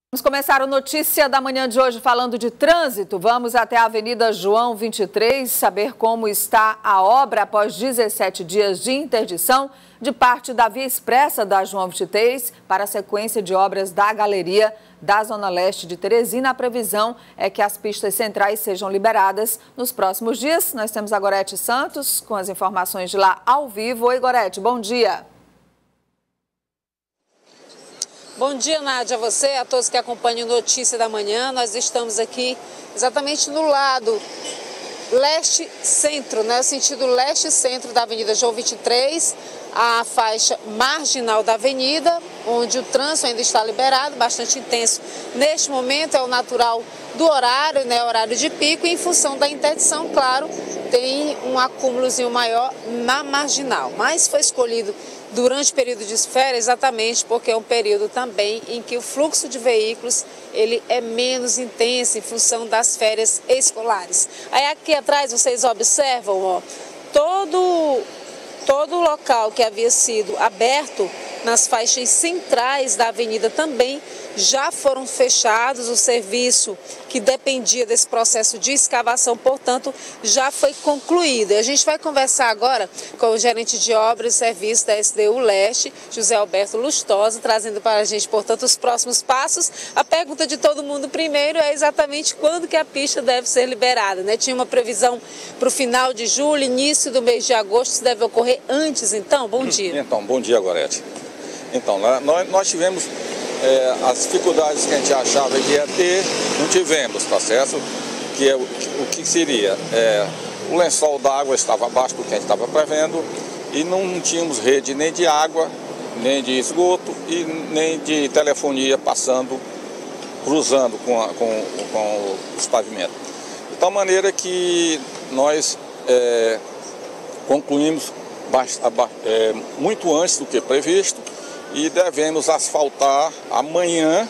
Vamos começar o Notícia da Manhã de hoje falando de trânsito. Vamos até a Avenida João 23, saber como está a obra após 17 dias de interdição de parte da via expressa da João 23 para a sequência de obras da galeria da Zona Leste de Teresina. A previsão é que as pistas centrais sejam liberadas nos próximos dias. Nós temos a Gorete Santos com as informações de lá ao vivo. Oi, Gorete, bom dia. Bom dia, Nádia, a você, a todos que acompanham o Notícia da Manhã. Nós estamos aqui exatamente no lado leste-centro, né? O sentido leste-centro da Avenida João 23, a faixa marginal da avenida, onde o trânsito ainda está liberado, bastante intenso. Neste momento é o natural do horário, né? Horário de pico, e em função da interdição, claro, tem um acúmulozinho maior na marginal. Mas foi escolhido durante o período de férias exatamente porque é um período também em que o fluxo de veículos ele é menos intenso em função das férias escolares. Aí aqui atrás vocês observam, ó, todo o local que havia sido aberto nas faixas centrais da avenida também já foram fechados. O serviço que dependia desse processo de escavação, portanto, já foi concluído. A gente vai conversar agora com o gerente de obras e serviços da SDU Leste, José Alberto Lustosa, trazendo para a gente, portanto, os próximos passos. A pergunta de todo mundo primeiro é exatamente quando que a pista deve ser liberada, né? Tinha uma previsão para o final de julho, início do mês de agosto, isso deve ocorrer antes, então? Bom dia. Então, bom dia, Gorete. Então, nós tivemos as dificuldades que a gente achava que ia ter, não tivemos, tá certo? Que é o que seria? O lençol d'água estava abaixo do que a gente estava prevendo e não tínhamos rede nem de água, nem de esgoto e nem de telefonia cruzando com os pavimentos. De tal maneira que nós concluímos muito antes do que previsto e devemos asfaltar amanhã,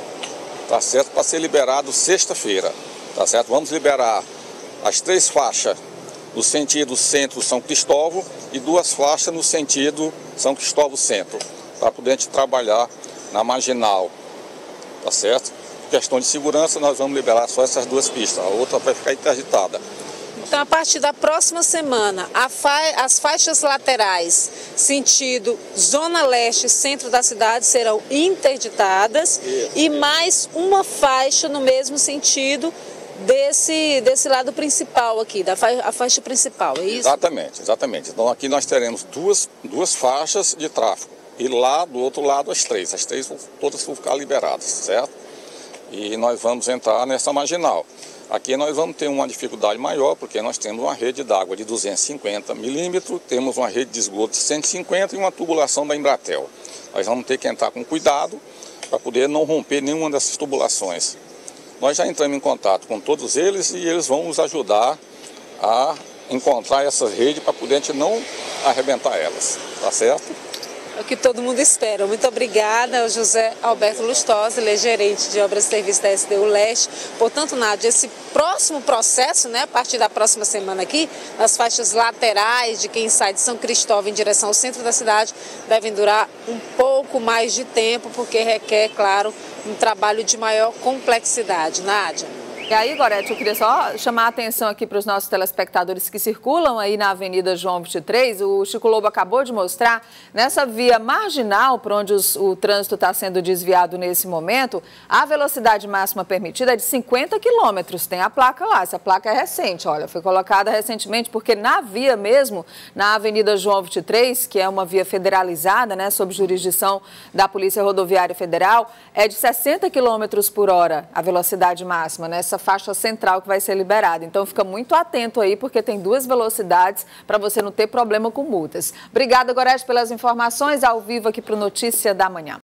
tá certo? Para ser liberado sexta-feira, tá certo? Vamos liberar as 3 faixas no sentido centro-São Cristóvão e 2 faixas no sentido São Cristóvão-Centro, para poder a gente trabalhar na marginal, tá certo? Por questão de segurança, nós vamos liberar só essas 2 pistas, a outra vai ficar interditada. Então, a partir da próxima semana, as faixas laterais, sentido Zona Leste, centro da cidade, serão interditadas. E mais uma faixa no mesmo sentido desse lado principal aqui, a faixa principal, é isso? Exatamente. Então, aqui nós teremos duas faixas de tráfego. E lá, do outro lado, as 3. As 3 todas vão ficar liberadas, certo? E nós vamos entrar nessa marginal. Aqui nós vamos ter uma dificuldade maior, porque nós temos uma rede d'água de 250 milímetros, temos uma rede de esgoto de 150 e uma tubulação da Embratel. Nós vamos ter que entrar com cuidado para poder não romper nenhuma dessas tubulações. Nós já entramos em contato com todos eles e eles vão nos ajudar a encontrar essas redes para poder a gente não arrebentar elas, tá certo? É o que todo mundo espera. Muito obrigada ao José Alberto Lustosa, ele é gerente de obras e serviços da SDU Leste. Portanto, Nádia, esse próximo processo, né, a partir da próxima semana aqui, nas faixas laterais de quem sai de São Cristóvão em direção ao centro da cidade, devem durar um pouco mais de tempo, porque requer, claro, um trabalho de maior complexidade. Nádia. E aí, Gorete, eu queria só chamar a atenção aqui para os nossos telespectadores que circulam aí na Avenida João 23. O Chico Lobo acabou de mostrar, nessa via marginal, por onde o trânsito está sendo desviado nesse momento, a velocidade máxima permitida é de 50 km. Tem a placa lá, essa placa é recente, olha, foi colocada recentemente, porque na via mesmo, na Avenida João 23, que é uma via federalizada, né, sob jurisdição da Polícia Rodoviária Federal, é de 60 km por hora a velocidade máxima, né? Essa faixa central que vai ser liberada. Então, fica muito atento aí, porque tem 2 velocidades para você não ter problema com multas. Obrigada, Gorete, pelas informações ao vivo aqui para o Notícia da Manhã.